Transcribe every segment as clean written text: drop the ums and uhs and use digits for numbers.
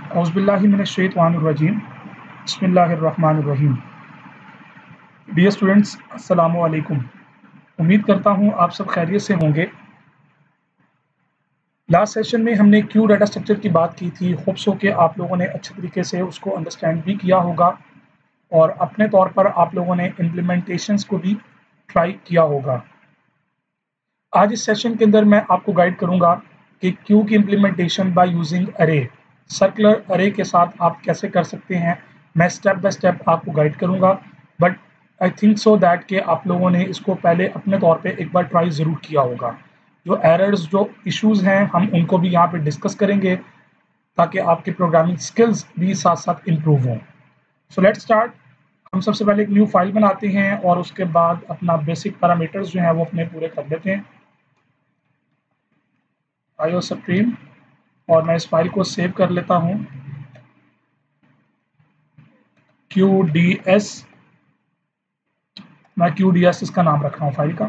औज़ुबिल्लाहि मिनश्शैतानिर्रजीम बिस्मिल्लाहिर्रहमानिर्रहीम। Dear students, अस्सलामु अलैकुम। उम्मीद करता हूँ आप सब खैरियत से होंगे। लास्ट सेशन में हमने क्यू डाटा स्ट्रक्चर की बात की थी। होप्स हो कि आप लोगों ने अच्छे तरीके से उसको अंडरस्टैंड भी किया होगा और अपने तौर पर आप लोगों ने इम्प्लीमेंटेशंस को भी ट्राई किया होगा। आज इस सेशन के अंदर मैं आपको गाइड करूँगा कि क्यू की implementation by using array, circular array के साथ आप कैसे कर सकते हैं। मैं स्टेप बाय स्टेप आपको गाइड करूँगा, but I think so that कि आप लोगों ने इसको पहले अपने तौर पे एक बार ट्राई ज़रूर किया होगा। जो एरर्स, जो इश्यूज़ हैं, हम उनको भी यहाँ पे डिस्कस करेंगे ताकि आपके प्रोग्रामिंग स्किल्स भी साथ साथ इम्प्रूव हों। So let's start. हम सबसे पहले एक न्यू फाइल बनाते हैं और उसके बाद अपना बेसिक पैरामीटर्स जो हैं वो अपने पूरे कर लेते हैं। आईओ स्ट्रीम, और मैं इस फाइल को सेव कर लेता हूँ QDS। मैं QDS इसका नाम रख रहा हूँ फाइल का।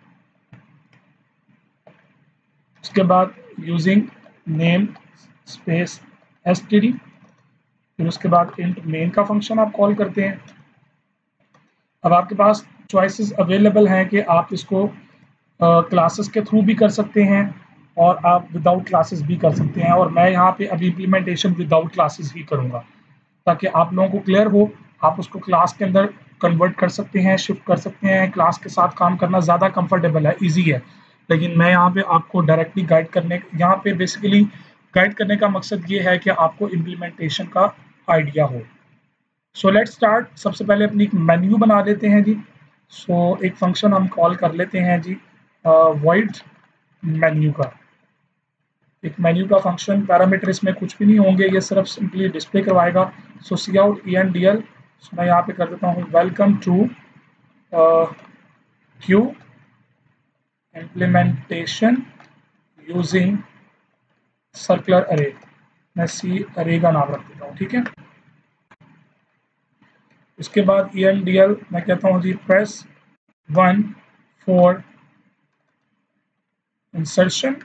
उसके बाद यूजिंग नेम स्पेस std, फिर उसके बाद इंट मेन का फंक्शन आप कॉल करते हैं। अब आपके पास चॉइसेस अवेलेबल हैं कि आप इसको क्लासेस के थ्रू भी कर सकते हैं और आप विदाउट क्लासेस भी कर सकते हैं, और मैं यहाँ पे अभी इम्प्लीमेंटेशन विदाउट क्लासेस ही करूँगा ताकि आप लोगों को क्लियर हो। आप उसको क्लास के अंदर कन्वर्ट कर सकते हैं, शिफ्ट कर सकते हैं। क्लास के साथ काम करना ज़्यादा कंफर्टेबल है, इजी है, लेकिन मैं यहाँ पे आपको डायरेक्टली गाइड करने, यहाँ पे बेसिकली गाइड करने का मकसद ये है कि आपको इम्प्लीमेंटेशन का आइडिया हो। So let's start. सबसे पहले अपनी एक मेन्यू बना लेते हैं जी। सो एक फंक्शन हम कॉल कर लेते हैं जी, वॉइड मेन्यू का। एक मेन्यू का फंक्शन, पैरामीटर इसमें कुछ भी नहीं होंगे, ये सिर्फ सिंपली डिस्प्ले करवाएगा। सो सी आउट ENDL, मैं यहाँ पे कर देता हूँ welcome to queue implementation using circular array. मैं सी अरे का नाम रख देता हूँ, ठीक है। उसके बाद ENDL मैं कहता हूँ जी प्रेस 1 फॉर इंसर्शन,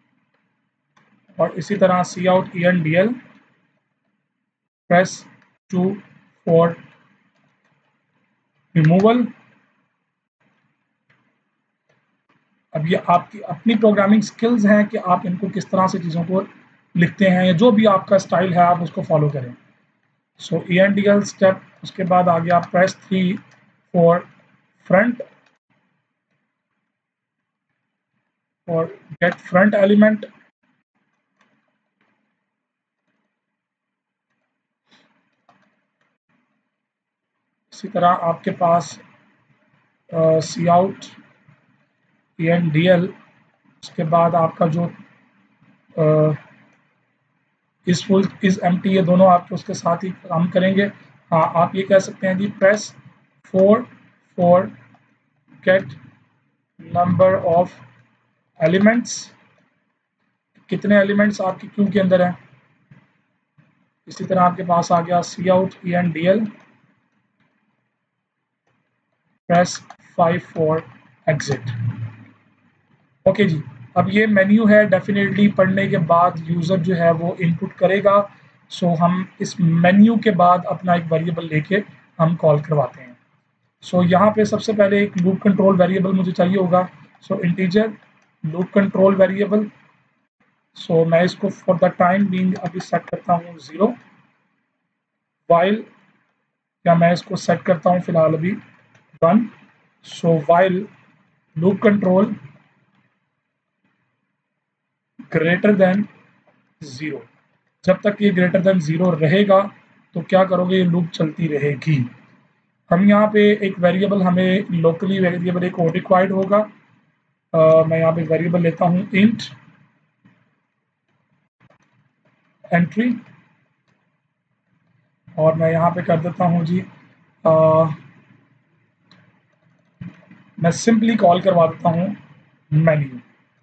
और इसी तरह C out ENDL press 2 for removal. अब ये आपकी अपनी प्रोग्रामिंग स्किल्स हैं कि आप इनको किस तरह से चीज़ों को लिखते हैं, या जो भी आपका स्टाइल है आप उसको फॉलो करें। सो ENDL स्टेप, उसके बाद आ गया प्रेस 3 फॉर फ्रंट और गेट फ्रंट एलिमेंट। इसी तरह आपके पास सी आउट ENDL, उसके बाद आपका जो इस फुल इज एम्प्टी, ये दोनों आपके उसके साथ ही काम करेंगे। हाँ, आप ये कह सकते हैं जी press 4 for get number of elements, कितने एलिमेंट्स आपकी क्यू के अंदर है। इसी तरह आपके पास आ गया C out ENDL press 5 for exit. Okay जी, अब ये मेन्यू है, डेफिनेटली पढ़ने के बाद यूज़र जो है वो इनपुट करेगा। सो हम इस मेन्यू के बाद अपना एक वेरिएबल लेके हम कॉल करवाते हैं। सो यहाँ पे सबसे पहले एक लूप कंट्रोल वेरिएबल मुझे चाहिए होगा। So integer loop control variable. So मैं इसको फॉर द टाइम बीइंग अभी सेट करता हूँ 0। वाइल, या मैं इसको सेट करता हूँ फिलहाल अभी 1। So while loop control greater than 0, जब तक ये ग्रेटर देन 0 रहेगा तो क्या करोगे, ये लूप चलती रहेगी। हम यहाँ पे एक वेरिएबल, हमें लोकली वेरिएबल एक और रिक्वायर्ड होगा। मैं यहाँ पे वेरिएबल लेता हूँ इंट एंट्री, और मैं यहाँ पे कर देता हूँ जी मैं सिंपली कॉल करवा देता हूँ मेन्यू।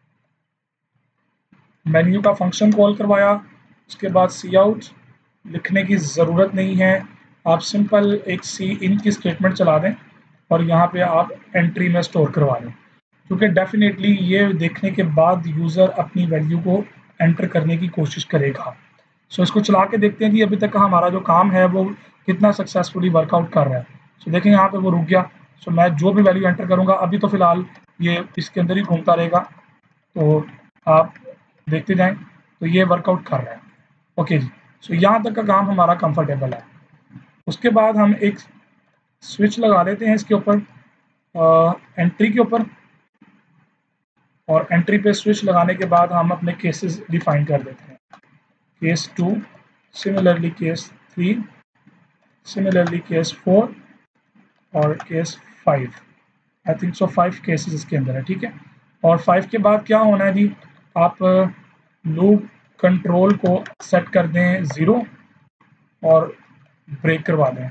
मेन्यू का फंक्शन कॉल करवाया, उसके बाद सी आउट लिखने की ज़रूरत नहीं है, आप सिंपल एक सी इन की स्टेटमेंट चला दें और यहाँ पे आप एंट्री में स्टोर करवा लें, क्योंकि डेफिनेटली ये देखने के बाद यूज़र अपनी वैल्यू को एंटर करने की कोशिश करेगा। सो इसको चला के देखते हैं कि अभी तक का हमारा जो काम है वो कितना सक्सेसफुली वर्कआउट कर रहा है। सो देखें यहाँ पे वो रुक गया। सो मैं जो भी वैल्यू एंटर करूँगा अभी तो फिलहाल ये इसके अंदर ही घूमता रहेगा, तो आप देखते जाएं। तो ये वर्कआउट कर रहा है। ओके जी, सो यहाँ तक का काम हमारा कंफर्टेबल है। उसके बाद हम एक स्विच लगा देते हैं इसके ऊपर, एंट्री के ऊपर, और एंट्री पे स्विच लगाने के बाद हम अपने केसेस डिफाइन कर देते हैं। Case 2, similarly case 3, similarly case 4 और case 5। I think so 5 cases इसके अंदर है, ठीक है। और 5 के बाद क्या होना है जी, आप लूप कंट्रोल को सेट कर दें 0 और ब्रेक करवा दें।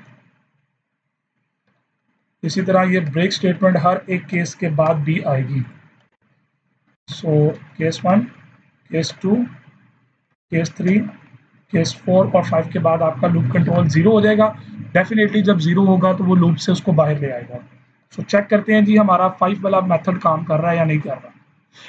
इसी तरह ये ब्रेक स्टेटमेंट हर एक केस के बाद भी आएगी। So case 1, case 2, case 3, case 4 और 5 के बाद आपका लूप कंट्रोल 0 हो जाएगा। डेफिनेटली जब 0 होगा तो वो लूप से उसको बाहर ले आएगा। सो चेक करते हैं जी हमारा 5 वाला मेथड काम कर रहा है या नहीं कर रहा।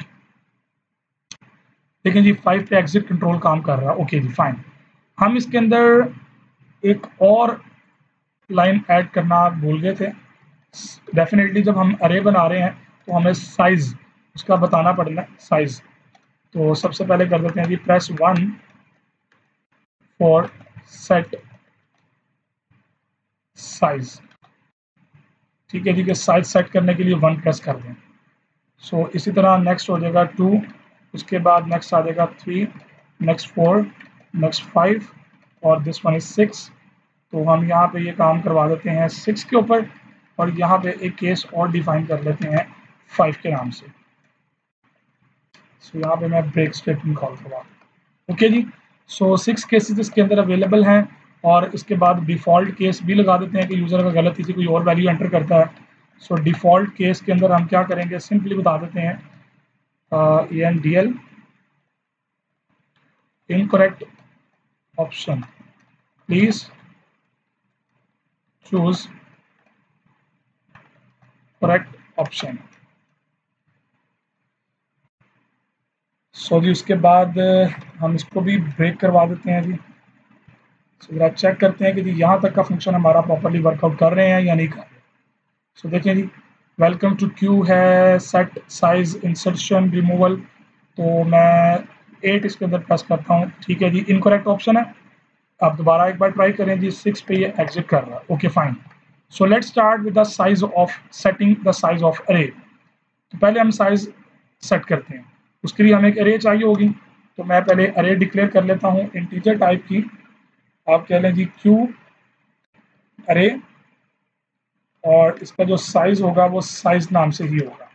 देखिए जी 5 पे एग्जिट कंट्रोल काम कर रहा है। ओके जी, फाइन। हम इसके अंदर एक और लाइन ऐड करना भूल गए थे। डेफिनेटली जब हम अरे बना रहे हैं तो हमें साइज उसका बताना पड़ना है, साइज। तो सबसे पहले कर देते हैं जी प्रेस 1 फॉर सेट साइज। ठीक है जी, कि साइज सेट करने के लिए 1 प्रेस कर दें। सो इसी तरह नेक्स्ट हो जाएगा 2, उसके बाद नेक्स्ट आ जाएगा 3, नेक्स्ट 4, नेक्स्ट 5 और दिस वन इज 6। तो हम यहाँ पे ये काम करवा देते हैं 6 के ऊपर, और यहाँ पे एक केस और डिफाइन कर लेते हैं 5 के नाम से। सो यहाँ पे मैं ब्रेक स्टेटमेंट कॉल करवा दूँ। ओके जी, सो 6 केसेस इसके अंदर अवेलेबल हैं, और इसके बाद डिफ़ॉल्ट केस भी लगा देते हैं कि यूज़र अगर गलती से कोई और वैल्यू एंटर करता है। सो डिफ़ॉल्ट केस के अंदर हम क्या करेंगे, सिंपली बता देते हैं ENDL incorrect option, please choose correct option. So जी उसके बाद हम इसको भी ब्रेक करवा देते हैं जी। सो जरा चेक करते हैं कि जी यहाँ तक का फंक्शन हमारा प्रॉपरली वर्कआउट कर रहे हैं या नहीं कर रहे। सो देखिए जी, वेलकम टू क्यू है, सेट साइज इंसर्शन रिमूवल, तो मैं 8 इसके अंदर प्रेस करता हूँ। ठीक है जी, इनकरेक्ट ऑप्शन है। आप दोबारा एक बार ट्राई करें जी, 6 पे ये एग्जिट कर रहा है। Okay fine. So let's start with the size of setting the size of array. तो पहले हम साइज सेट करते हैं, उसके लिए हमें एक अरे चाहिए होगी। तो मैं पहले अरे डिक्लेयर कर लेता हूँ इंटीजर टाइप की। आप कह लें जी क्यू अरे, और इसका जो साइज होगा वो साइज नाम से ही होगा।